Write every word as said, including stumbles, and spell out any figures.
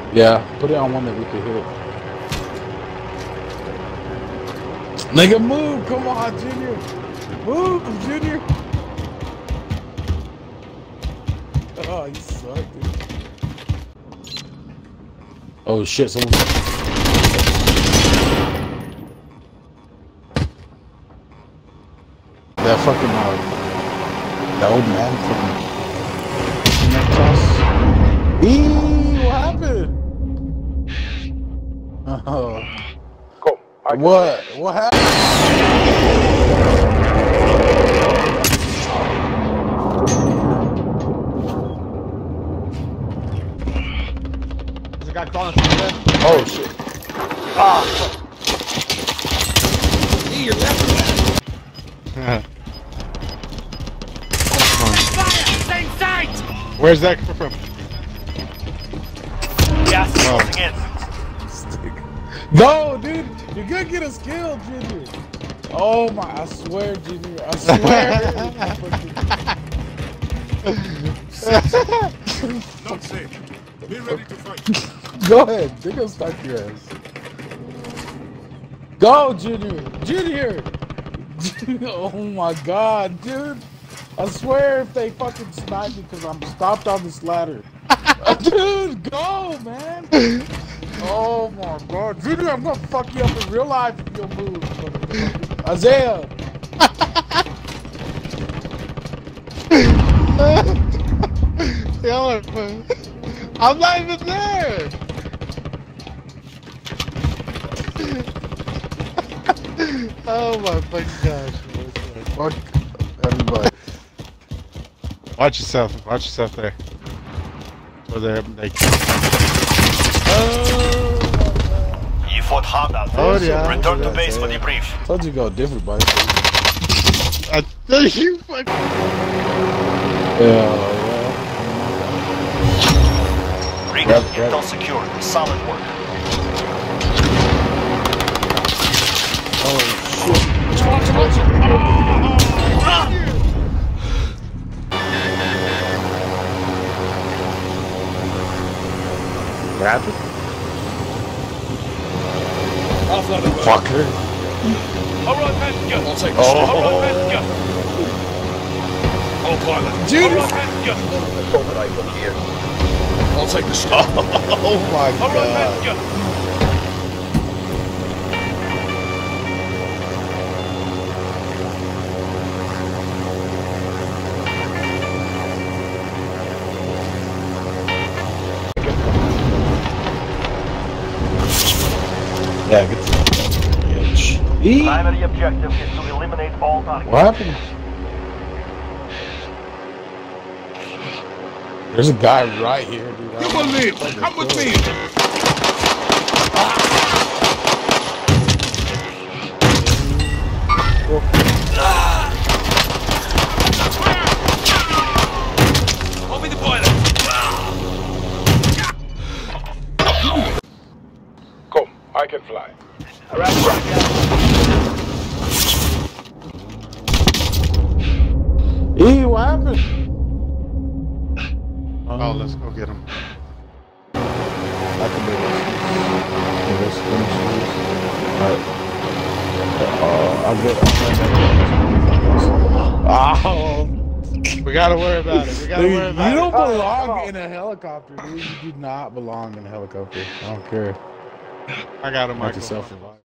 Yeah, put it on one that we could hit. Nigga, move! Come on, Junior! Move, Junior! Oh, you suck, dude. Oh shit, someone. That fucking, uh, the old man from that class. Eee, what happened? Oh. Cool. What? What happened? There's a guy crawling through there. Oh shit. Ah! Hey, you're left. Same site! Where's that come from? Gas is Oh. closing in. No, dude, you're gonna get us killed, Junior. Oh my, I swear, Junior, I swear. Not safe. Be ready to fight. Go ahead, they're gonna start your ass. Go, Junior, Junior. Oh my God, dude. I swear if they fucking snipe me because I'm stopped on this ladder. Dude, go, man. Oh my God, Junior, I'm gonna fuck you up in real life if you don't move. Isaiah. Yo, I'm not even there. Oh my fucking gosh. Fuck everybody. Watch yourself. Watch yourself there. Over there. They... Oh, You fought hard out there. Oh, yeah. Return to Yeah, base for yeah. debrief. told you to go different, buddy. I tell you, fucking. Yeah, yeah. Rig, Grab- grab intel it. secured. Solid work. Oh shit. Watch it, watch it. Grab it. Fucker. Alright, messenger. I'll take Oh. Alright, messenger. All pilot. Judy. Alright, messenger. I'll take the shot. Oh my Alright, God. messenger. Yeah, good. Bitch. E? Primary objective is to eliminate all targets. What happened? There's a guy right here, dude. You believe? Come with me. I'll be the pilot. Come, I can fly. E, what happened? Oh, let's go get him. I can do this. Okay, let's finish this. Alright. Uh, I'll get. Oh! We gotta worry about it. We gotta Dude, worry you about don't it. belong in a helicopter, dude. You do not belong in a helicopter. I don't care. I got him, Knock Michael. yourself in.